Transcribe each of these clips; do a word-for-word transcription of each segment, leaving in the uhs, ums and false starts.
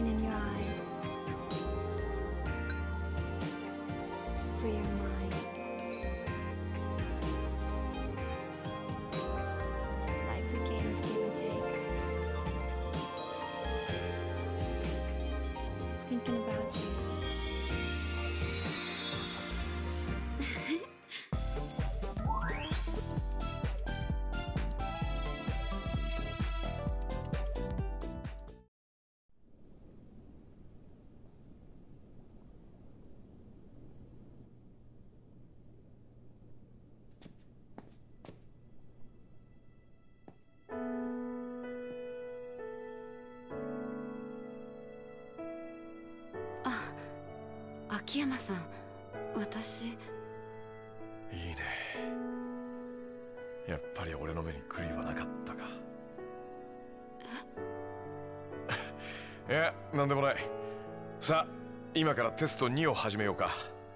looking in your eyes. Free your mind. Life's a game of give and take. Thinking about you.あ、秋山さん、私。いいね。やっぱり俺の目に悔いはなかったか。えいや、なんでもない。さあ、今からテストにを始めようか。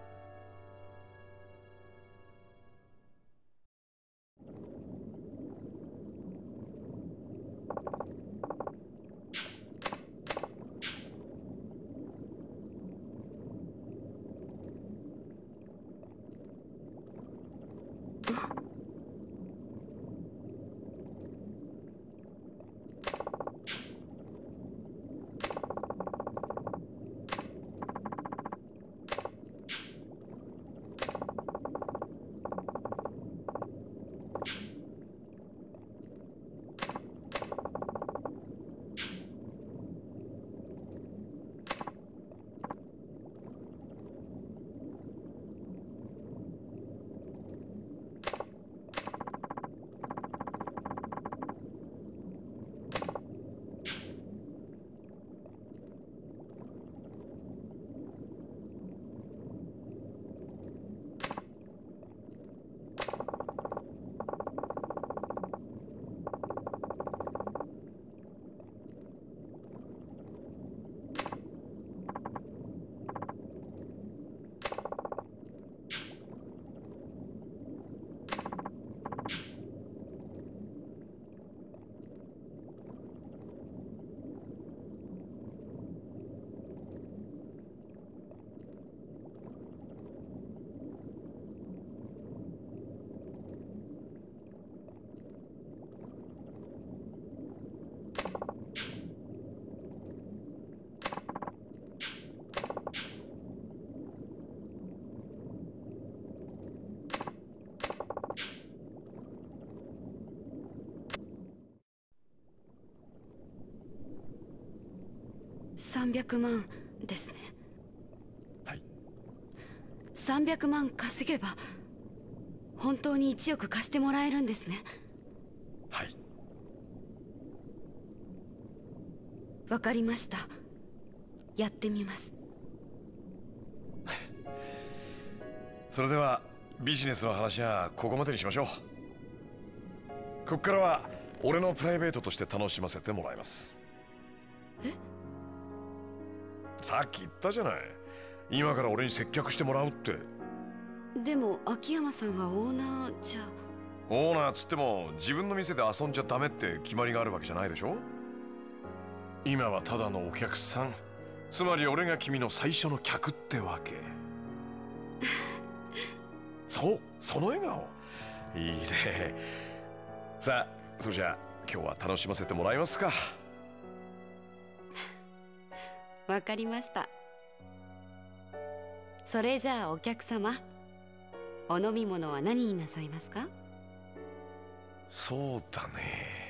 さんびゃくまんですね。 はい。 さんびゃくまん稼げば本当にいちおく貸してもらえるんですね。 はい。 わかりました。やってみます。 それではビジネスの話はここまでにしましょう。ここからは俺のプライベートとして楽しませてもらいます。 え？ さっき言ったじゃない。今から俺に接客してもらうって。 でも秋山さんはオーナーじゃ。 オーナーつっても自分の店で遊んじゃダメって決まりがあるわけじゃないでしょ。今はただのお客さん。つまり俺が君の最初の客ってわけ。そう、その笑顔いいね。さあ、それじゃあ今日は楽しませてもらえますか。 わかりました。それじゃあお客様、お飲み物は何になさいますか？ そうだね。